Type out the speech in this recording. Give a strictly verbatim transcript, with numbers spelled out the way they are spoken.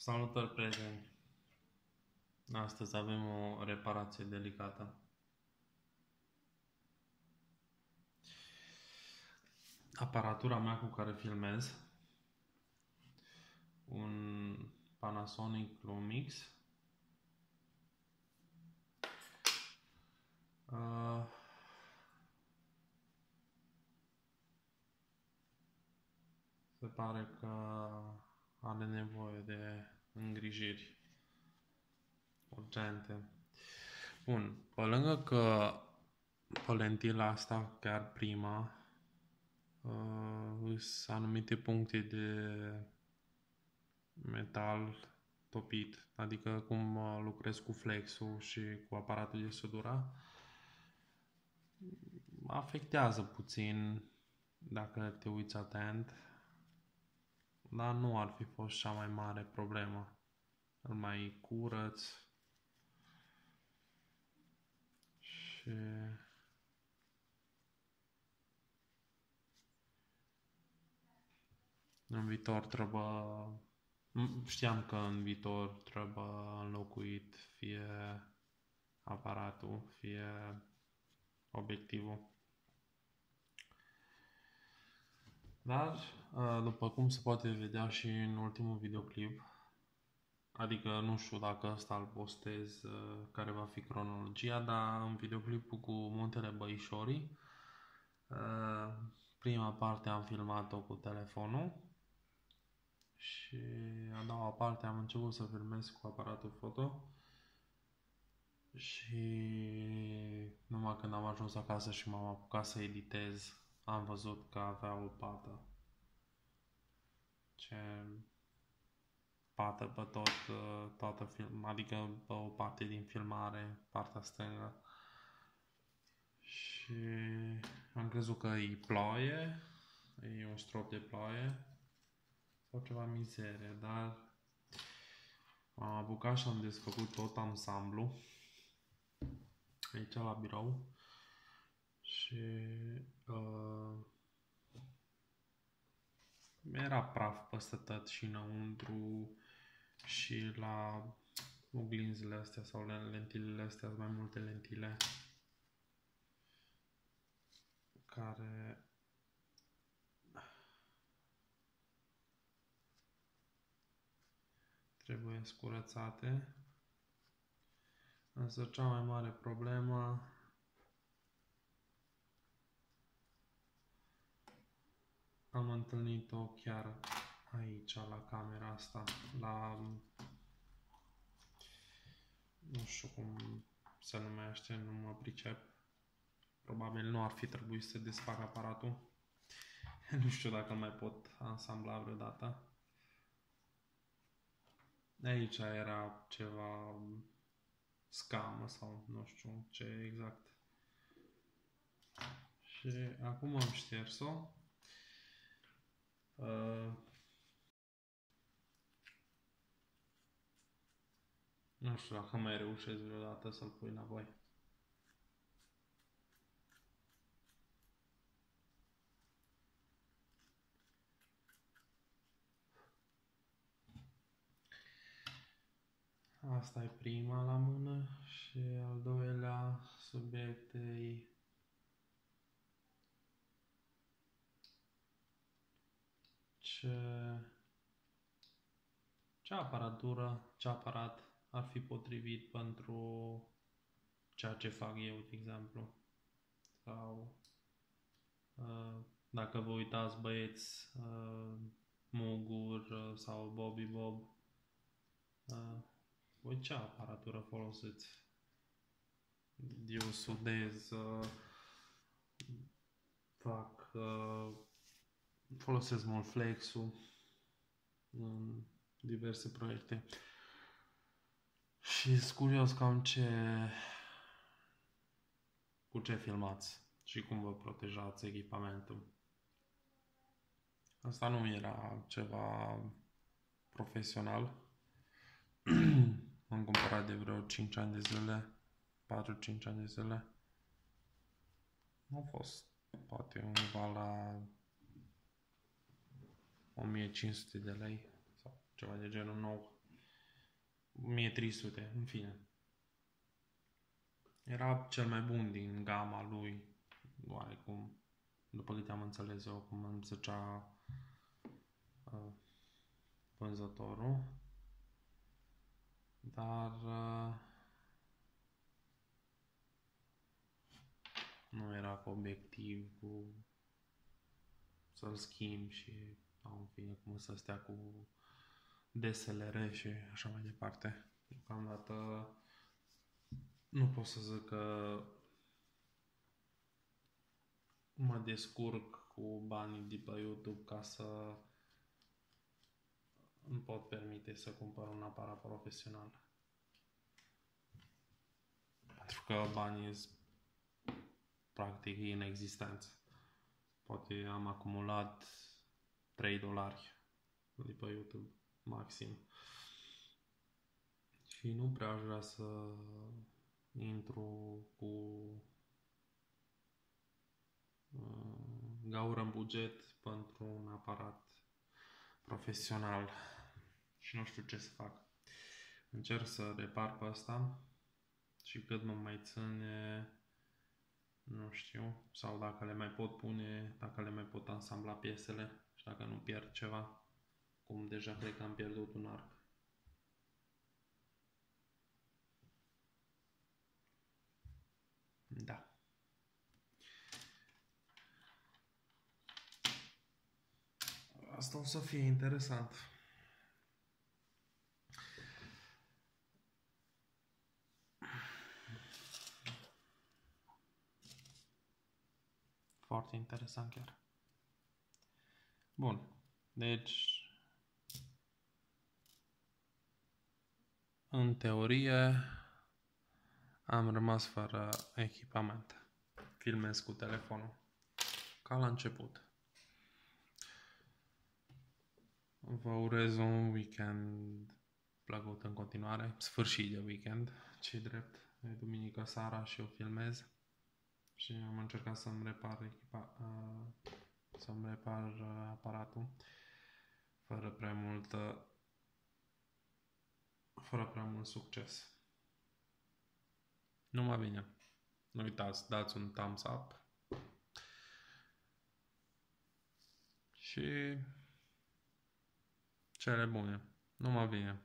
Salutări, prieteni! Astăzi avem o reparație delicată. Aparatura mea cu care filmez, un Panasonic Lumix, uh, se pare că are nevoie de îngrijiri urgente. Bun, pe lângă că pe lentila asta, chiar prima, uh, sunt anumite puncte de metal topit, adică cum uh, lucrez cu flexul și cu aparatul de sudura, afectează puțin dacă te uiți atent, dar nu ar fi fost cea mai mare problemă. Îl mai curăț și în viitor trebuie, știam că în viitor trebuie înlocuit fie aparatul, fie obiectivul. Dar, după cum se poate vedea și în ultimul videoclip, adică nu știu dacă ăsta îl postez, care va fi cronologia, dar în videoclipul cu Muntele Băișorii, prima parte am filmat-o cu telefonul și a doua parte am început să filmez cu aparatul foto. Și numai când am ajuns acasă și m-am apucat să editez, am văzut că avea o pată. Ce pată pe tot, toată film, adică pe o parte din filmare, partea stângă. Și am crezut că e ploaie, e un strop de ploaie sau ceva mizerie, dar m-am apucat și am desfăcut tot ansamblu aici la birou și uh, era praf peste tot și înăuntru și la oglinzile astea sau lentilele astea, mai multe lentile care trebuie scurățate. Însă cea mai mare problemă am întâlnit-o chiar aici, la camera asta, la, nu știu cum se numește, nu mă pricep. Probabil nu ar fi trebuit să desfac aparatul. Nu știu dacă mai pot ansambla vreodată. Aici era ceva scamă sau nu știu ce exact. Și acum am șters-o. Uh, nu știu dacă mai reușesc vreodată să-l pui înapoi. Asta e prima la mână și al doilea subiect e ce, ce aparatură, ce aparat ar fi potrivit pentru ceea ce fac eu, de exemplu. Sau dacă vă uitați, băieți, Mugur sau Bobby Bob, voi ce aparatură folosiți? Eu sudez, fac, folosesc mult flexul în diverse proiecte. Și sunt curios cam ce, cu ce filmați și cum vă protejați echipamentul. Asta nu era ceva profesional. Am cumpărat de vreo cinci ani de zile, patru cinci ani de zile. Au fost poate undeva la o mie cinci sute de lei sau ceva de genul nou. o mie trei sute, în fine. Era cel mai bun din gama lui, oarecum, după câte am înțeles eu, cum îmi zicea uh, vânzătorul. Dar uh, nu era cu obiectiv, cu să-l schimb și, sau în fine, cum să stea cu D S L R și așa mai departe. Deocamdată nu pot să zic că mă descurc cu banii de pe YouTube ca să îmi pot permite să cumpăr un aparat profesional. Pentru că banii sunt practic inexistenți. Poate am acumulat trei dolari de pe YouTube, maxim. Și nu prea aș vrea să intru cu uh, gaură în buget pentru un aparat profesional. Și nu știu ce să fac. Încerc să repar pe asta și cât mă mai ține, nu știu, sau dacă le mai pot pune, dacă le mai pot ansambla piesele și dacă nu pierd ceva, cum deja cred că am pierdut un arc. Da. Asta o să fie interesant. Foarte interesant chiar. Bun. Deci, în teorie, am rămas fără echipament. Filmez cu telefonul. Ca la început. Vă urez un weekend plăcut în continuare. Sfârșit de weekend. Ce drept. E duminică seara și eu filmez. Și am încercat să-mi repar echipa, uh, să-mi repar uh, aparatul fără prea multă fără prea mult succes. Numai bine. Nu uitați, dați un thumbs up și cele bune. Numai bine.